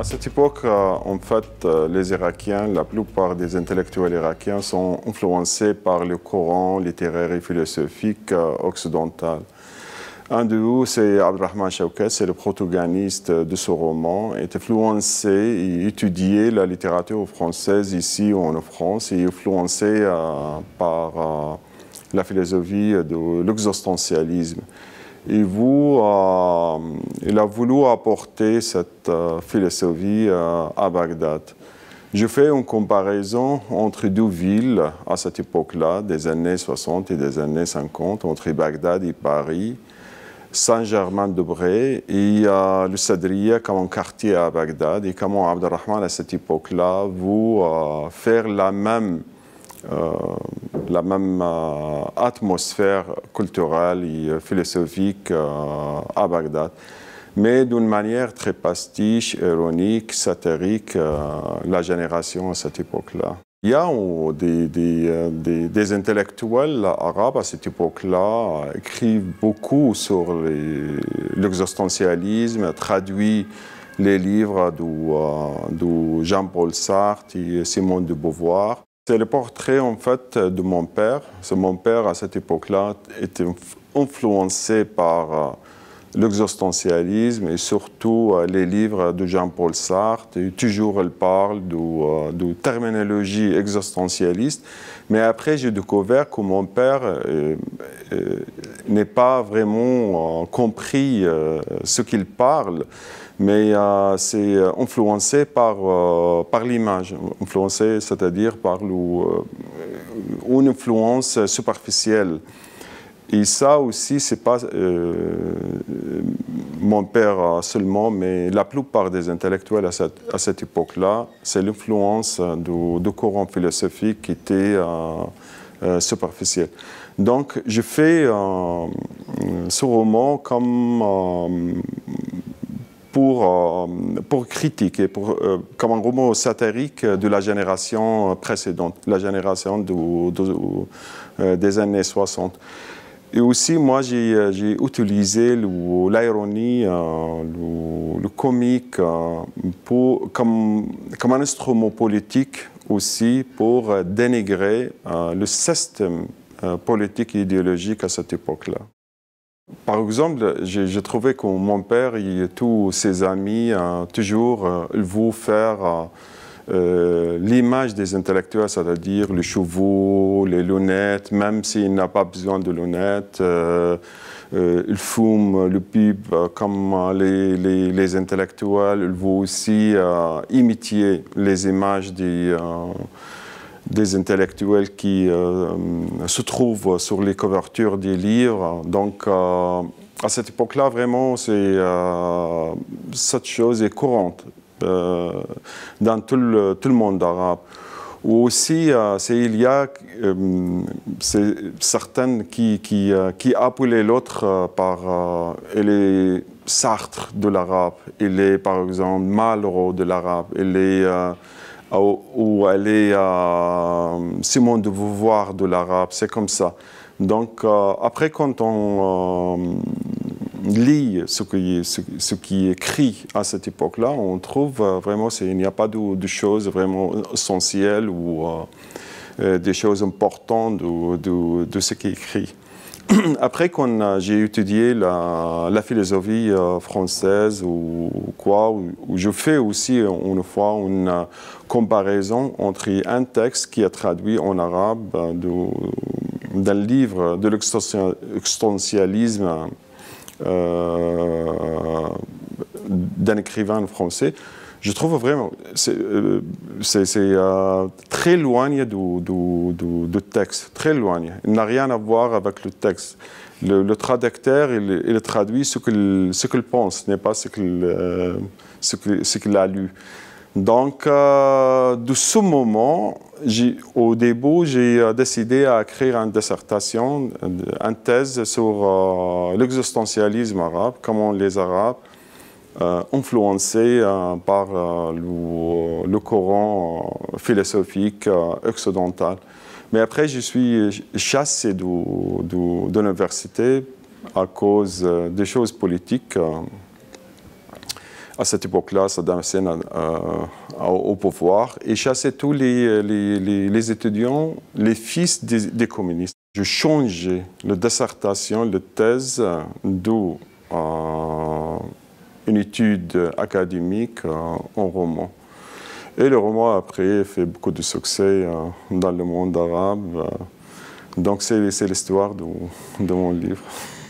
cette époque, en fait, les Irakiens, la plupart des intellectuels irakiens sont influencés par le courant littéraire et philosophique occidental. Un de eux, c'est Abderrahmane Chaukat, c'est le protagoniste de ce roman, est influencé et étudié la littérature française ici en France et influencé par la philosophie de l'existentialisme. Et il a voulu apporter cette philosophie à Bagdad. Je fais une comparaison entre deux villes à cette époque-là, des années 60 et des années 50, entre Bagdad et Paris. Saint-Germain-de-Bray et le Sadriya comme un quartier à Bagdad et comment Abderrahmane à cette époque-là veut faire la même atmosphère culturelle et philosophique à Bagdad, mais d'une manière très pastiche, ironique, satirique, la génération à cette époque-là. Il y a des intellectuels arabes à cette époque-là écrivent beaucoup sur l'existentialisme, traduit les livres de Jean-Paul Sartre et Simone de Beauvoir. C'est le portrait en fait de mon père. Mon père à cette époque-là était influencé par l'existentialisme et surtout les livres de Jean-Paul Sartre. Et toujours il parle de terminologie existentialiste. Mais après, j'ai découvert que mon père n'est pas vraiment compris ce qu'il parle, mais c'est influencé par l'image, influencé, c'est-à-dire par une influence superficielle. Et ça aussi, ce n'est pas mon père seulement, mais la plupart des intellectuels à cette époque-là, c'est l'influence du courant philosophique qui était superficiel. Donc, je fais ce roman comme pour critiquer, comme un roman satirique de la génération précédente, la génération des années 60. Et aussi, moi, j'ai utilisé l'ironie, le comique comme un instrument politique aussi pour dénigrer le système politique et idéologique à cette époque-là. Par exemple, j'ai trouvé que mon père et tous ses amis, toujours, ils voulaient faire l'image des intellectuels, c'est-à-dire les chevaux, les lunettes, même s'il n'a pas besoin de lunettes, il fume le pipe comme les intellectuels, il veut aussi imiter les images des intellectuels qui se trouvent sur les couvertures des livres. Donc, à cette époque-là, vraiment, cette chose est courante dans tout le monde arabe. Ou aussi, il y a certaines qui appelaient l'autre par elle est Sartre de l'arabe, il est par exemple Malraux de l'arabe, ou elle est Simone de Beauvoir de l'arabe, c'est comme ça. Donc, après, quand on lit ce qui est écrit à cette époque-là, on trouve vraiment qu'il n'y a pas de choses vraiment essentielles ou des choses importantes de ce qui est écrit. Après, quand j'ai étudié la philosophie française ou quoi, où je fais aussi une fois une comparaison entre un texte qui est traduit en arabe d'un livre de l'existentialisme d'un écrivain français, je trouve vraiment c'est très loin du texte, très loin. Il n'a rien à voir avec le texte. Le traducteur, il traduit ce qu'il pense, ce n'est pas ce qu'il a lu. Donc, de ce moment, au début, j'ai décidé à écrire une dissertation, une thèse sur l'existentialisme arabe, comment les Arabes, influencés par le courant philosophique occidental. Mais après, je suis chassé de l'université à cause des choses politiques. à cette époque-là, Saddam Hussein au pouvoir et chassait tous les étudiants, les fils des communistes. Je changeais la dissertation, la thèse, d'où une étude académique en roman. Et le roman, après, fait beaucoup de succès dans le monde arabe. Donc, c'est l'histoire de mon livre.